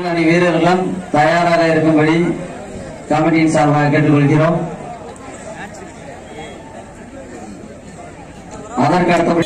வீரர்களும் தயாராக இருக்கும்படி கமிட்டியின் சார்பாக கேட்டுக்கொள்கிறோம். அதற்கு அடுத்தபடி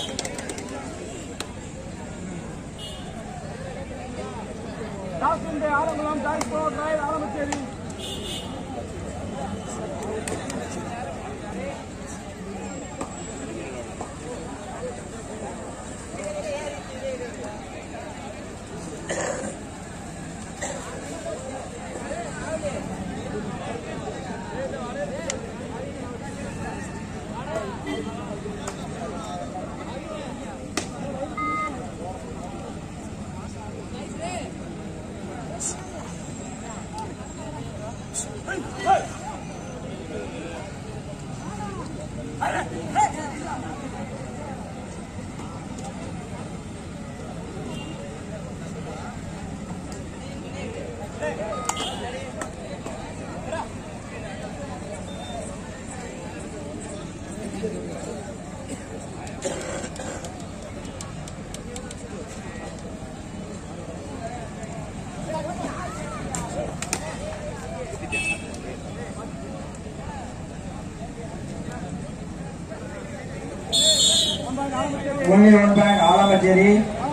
only one point Alamacheri.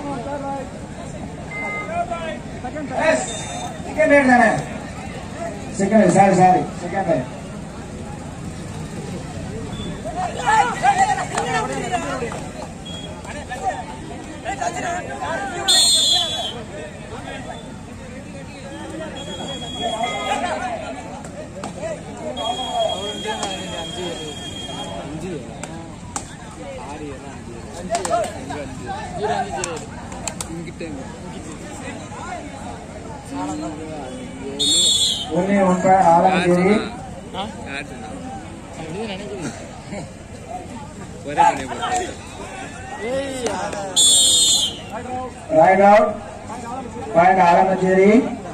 Yes, second head then. Second head, sorry, second head. Only one point Alamacheri. Right out. Point Alamacheri.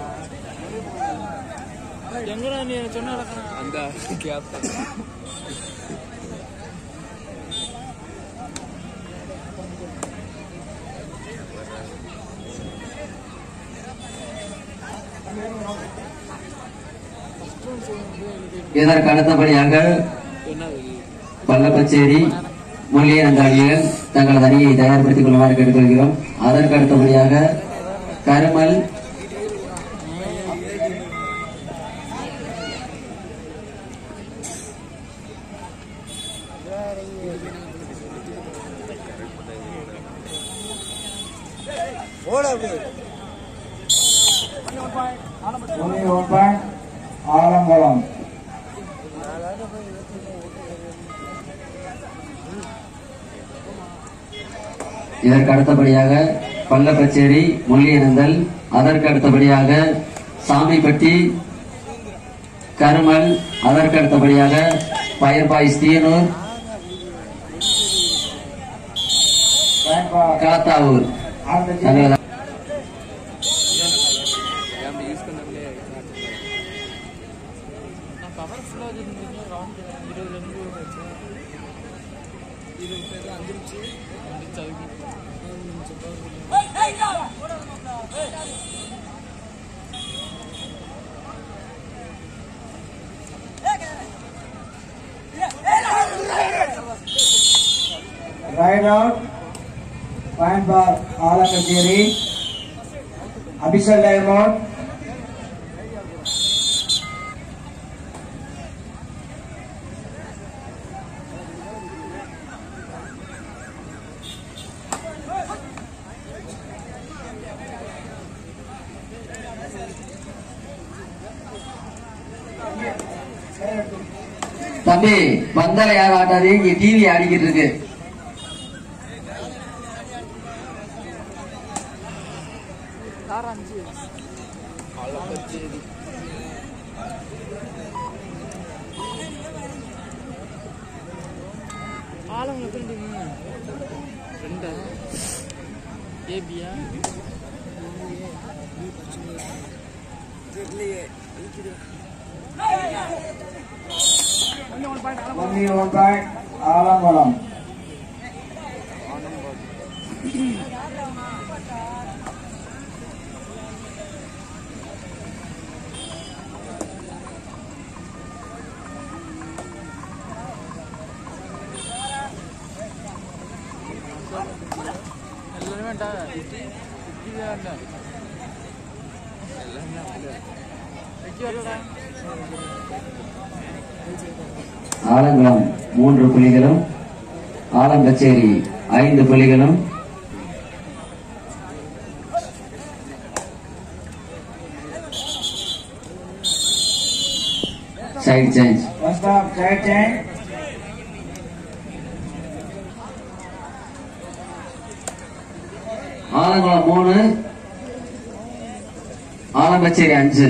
இதற்கு அடுத்தபடியாக பள்ளப்பச்சேரி முள்ளியன் அணிகள் தங்களது அணியை தயார்படுத்திக் கொள்ளுமாறு கேட்டுக்கொள்கிறோம். அதற்கு அடுத்தபடியாக கருமல் only one point Alambalam. இதற்கு அடுத்தபடியாக பள்ளப்பச்சேரி முள்ளியனந்தல், அதற்கு அடுத்தபடியாக சாமிப்பட்டி கருமல், அதற்கு அடுத்தபடியாக பயர்பாய் ஸ்தீனூர் காத்தாவூர். Right out. Point bar Alamacheri. Abhisal Diamond. தம்பி பந்தல யார் ஆட்டாது, இங்க டிவி ஆடிக்கிட்டு இருக்கு. Only one point Alambalam. Alangulam 3 புள்ளிகளும் ஆலங்கச்சேரி 5 புள்ளிகளும் side change first half side change Alangulam 3 Alangacheri 5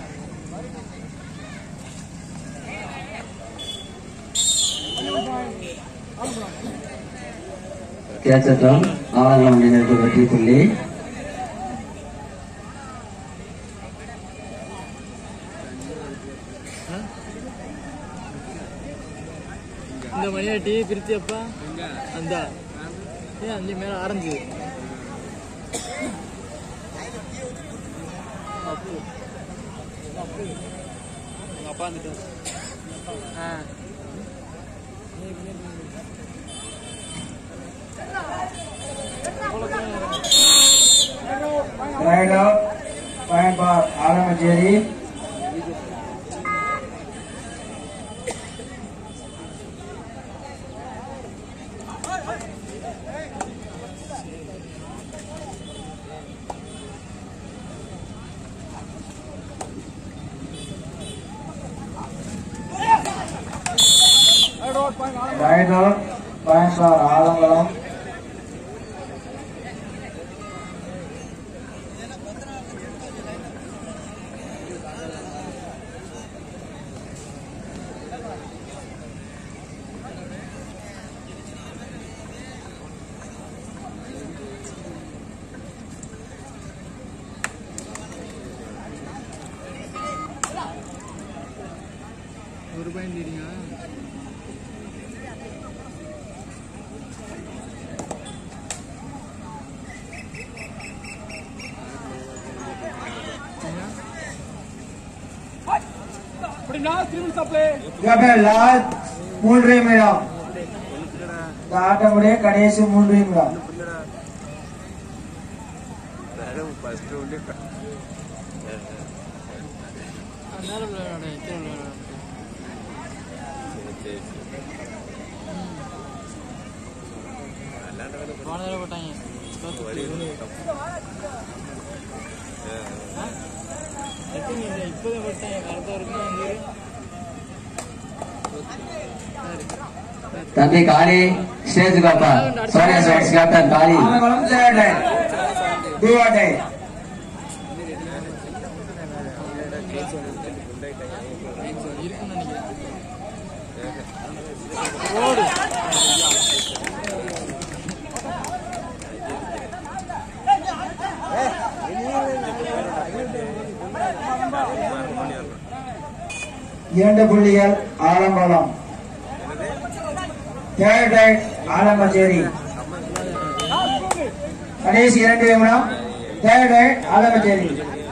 கேட்சட்டம் ஆலங்குளம் அணியினருக்கு வெற்றி புள்ளி. இந்த மணியாட்டி பிரித்தியப்பா அந்த ஏன் அஞ்சு மேல ஆரஞ்சு அப்பா வந்துட்டு right out point for Alangacheri. Right out, points for Alangulam. ஒரு பாயிண்ட் லீடிங்கா லாஸ்ட் 3 நிமிடம் இந்த ஆட்டமுடைய கடைசி 3 நிமிடம். போட்டாங்க இப்போதான் போட்டாங்க கரெக்டாக இருக்கும். தம்பி காளி ஸ்டேஜ் பாப்பா Sonia sports captain Kali Alangulam third do or die. இருக்குன்னு நினைக்கிறேன். ஓடு இரண்டு புள்ளிகள் ஆலங்குளம். Third right ஆலங்கச்சேரி. கடைசி 2 நிமிடம். Third right Alangacheri.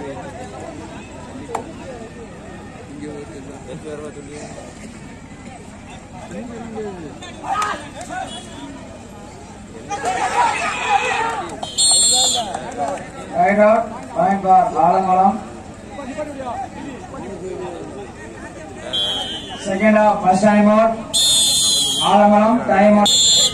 Right out point for Alangulam. Second half first time out Alangulam time out.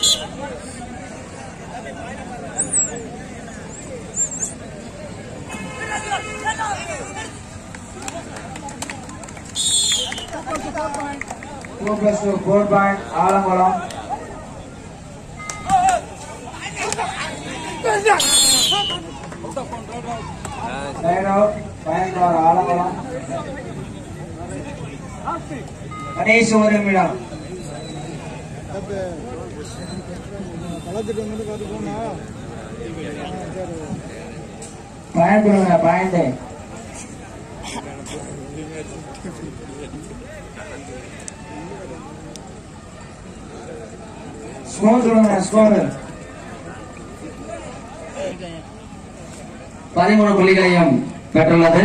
Two plus two 4 point Alangulam. Right out point for Alangulam. கடைசி 1 நிமிடம். பாயிண்ட் கொடுங்க பாயிண்ட். ஸ்கோர் சொல்லுங்க ஸ்கோர். 13 புள்ளிகளையும் பெற்றுள்ளது.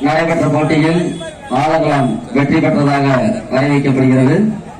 நடைபெற்ற போட்டியில் ஆலங்குளம் வெற்றி பெற்றதாக அறிவிக்கப்படுகிறது.